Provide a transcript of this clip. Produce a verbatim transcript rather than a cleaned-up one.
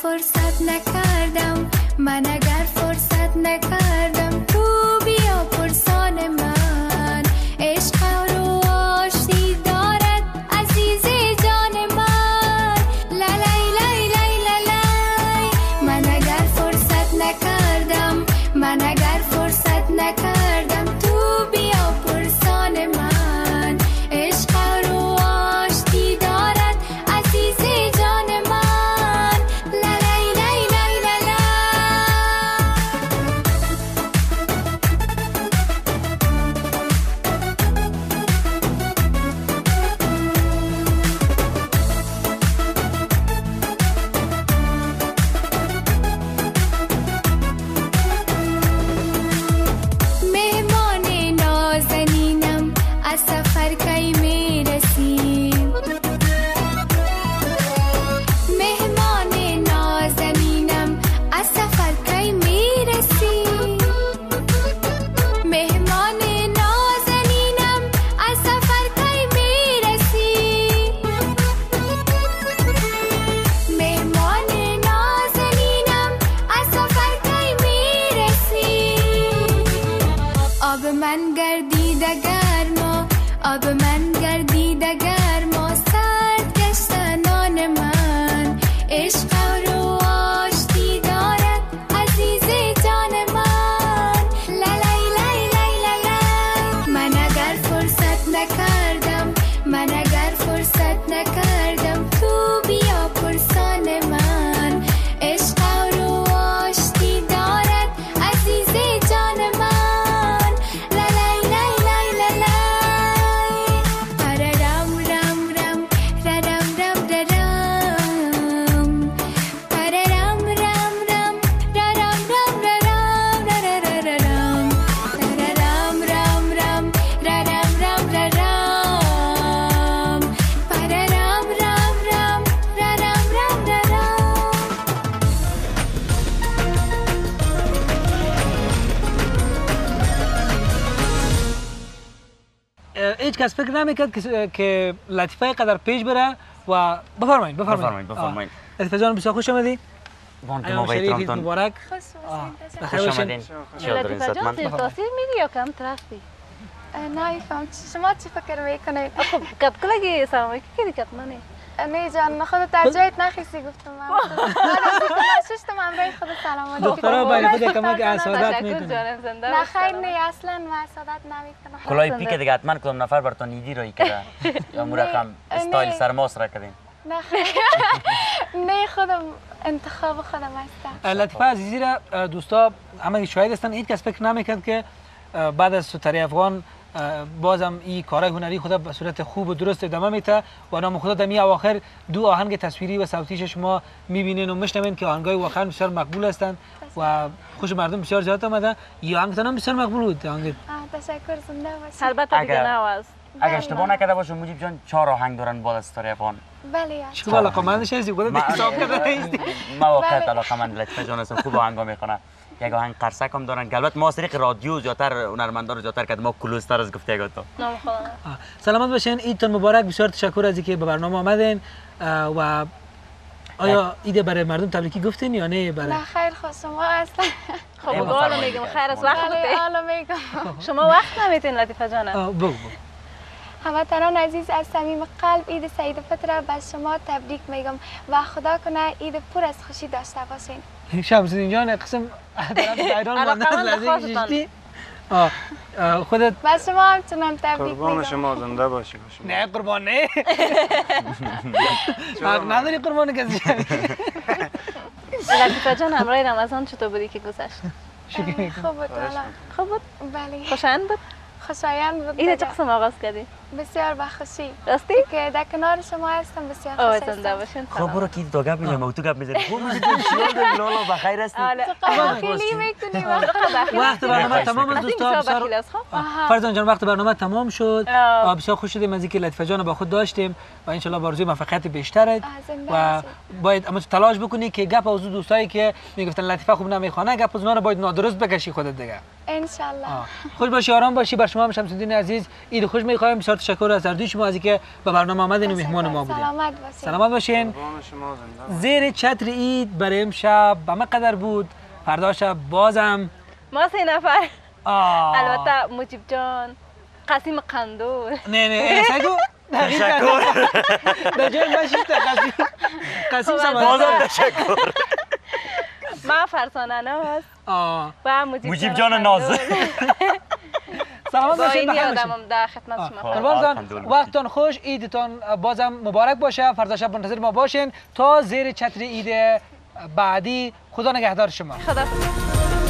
فرصت نکردم، من اگر فرصت نکردم، تو بیا پرسان من. عشق رو آشتی دارد عزیز جان من. لالای لای لای لالای، من اگر فرصت نکردم، من اگر فرصت نکردم، تو بیا پرسان من. عشق رو آشتی دارد عزیز جان من. لالای لای لای لالای. مهمان نازنینم از سفر کی میرسی. مهمان نازنینم از سفر کی میرسی. مهمان نازنینم از سفر کی میرسی. مهمان نازنینم از سفر کی میرسی. آب من گردیده گرما، آب من گردیده گرما، سرد گشته نان من. عشق رو آشتی دارد عزیز جان من. لالای لای لای لالای، من اگر فرصت نکردم، من اگر فرصت نکردم، تو بیا پرسان من. عشق رو آشتی دارد عزیز جان من. لالای لای لای لالای، پررم رم رم ررم رم ررم، پررم رم رم ررم رم ررم رررررم، پررم رم رم ررم رم ررم، پررم رم رم ررم رم ررم. هیچ کس فکر نمیکرد که که لطیفه قدر پیش بره و بفرمایید بفرمایید بفرمایید، بفرمایید. آه. لطیفه جان بسیار خوش آمدی. وان که ایام ما شریف، عید بیترانتان مبارک. بخیر خوش باشین. آمدین. چی یاد دارین لطیفه جان ستمن؟ زیر تاثیر میری یا کم ترستی؟ نمیفهم شما چی فکر میکنید؟ خب کت کلگی سلام علیکم کی دیگه منی؟ نه جان خودت از جایت نخیسی گفتم من. من ششتم امروز خود سلام علیکم. دخترها باید خود کمک اسادت تشکر میکنن. جانم زنده نه باش. خیر نه اصلا من اسادت نمیکنم. کلاه پیک دیگه حتما کدام نفر براتون ایدی رایی کرده یا مو رقم استایل سرماس را کردین. نه خیر نه خودم انتخاب خودم هستم. لطیفه عزیزی را دوستا همه شاهد هستن. هیچ کس فکر نمیکرد که بعد از ستاره افغان بازم این کارهای هنری خدا به صورت خوب و درست ادامه میده و نام خدا در اواخر دو آهنگ تصویری و صوتیش شما میبینین و میشنوین که آهنگای واقعا بسیار مقبول هستند و خوش مردم بسیار زیاد آمده. این آهنگ هم بسیار مقبول بود. آهنگ تشکر زنده باشید. البته دیگه اگر- نواز. اگر اشتباه نکرده باشم مجیب جان چهار آهنگ دارن بعد از ستاره افغان. بله چه بالا کامندش هستی خودت حساب کرده نیستی. ما واقعا علاقه من لطیفه جان هستم، خوب آهنگا میخونه. یک آهنگ قرصک هم دارن. البته ما از طریق رادیو زیاتر هنرمندا رو زیاتر کرد، ما کلوزتر از گفته گفتم. نام خدا. سلامت باشین. عیدتون مبارک. بسیار تشکر از اینکه به برنامه آمدین. و آیا عید برای مردم تبریکی گفتین یا نه؟ برای نه خیر خود شما اصلا. خب ای حالا بفرمایید. میگم خیر است وقت بله بده. حالا میگم. شما وقت نمیتین لطیفه جانم. آه، بگو بگو. هموطنان عزیز از صمیم قلب عید سعید فطر را به شما تبریک میگم و خدا کنه عید پر از خوشی داشته باشین. شمس‌الدین جان قسم طرف ایران علاقه مانده من لحظه خواستم. کشیدی. آه آه، خودت و شما همچنان تبریک قربان میگم. شما زنده باشی. نه قربان نه. حق نداری قربان کسی. لطیفه جان امروز رمضان چطور بودی که گذشت؟ خوب بود والا. خوب بود؟ بله خوشایند بود؟ خوشایند بود. عید چه دیگه. قسم آغاز کردی؟ بسیار با خوشی. راستی؟ که در کنار شما هستم بسیار خوش آه زنده هستم. باشین. خب برو کی تو گپ میزنم او تو گپ میزنی. خوب میشه تو شیار داری لالا بخیر هستی. خیلی میتونی وقت برنامه تمام است دوستان. بسیار فرزان جان وقت برنامه تمام شد. آه. بسیار خوش شدیم از اینکه لطیفه جان با خود داشتیم و ان شاء الله بارزوی موفقیت بیشتره زنده و باشید. باید اما تلاش بکنی که گپ از دوستایی که میگفتن لطیفه خوب نمیخوانه گپ از اونها رو باید نادرست بکشی خودت دیگه. ان شاء الله. خوش باشی آرام باشی. بر شما هم شمس‌الدین عزیز عید خوش میخوایم. بسیار تشکر از هر دوی شما از اینکه به برنامه آمدین و مهمان ما بودین. سلامت باشین. سلامت باشین. زیر چتر عید برای امشب به من قدر بود. فردا شب بازم ما سه نفر آه. البته مجیب جان، قاسم قندور. نه نه سگو تشکر در جای من شیست قسیم قسیم سمانه بازم تشکر. ما فرسانه ناز آه و مجیب, مجیب جان ناز. سلامت با باشین این بخیر یادم باشین. هم در خدمت شما. قربانتان وقتتان خوش، عیدتان بازم مبارک باشه. فردا شب منتظر ما باشین تا زیر چتر عید بعدی. خدا نگهدار شما. خدا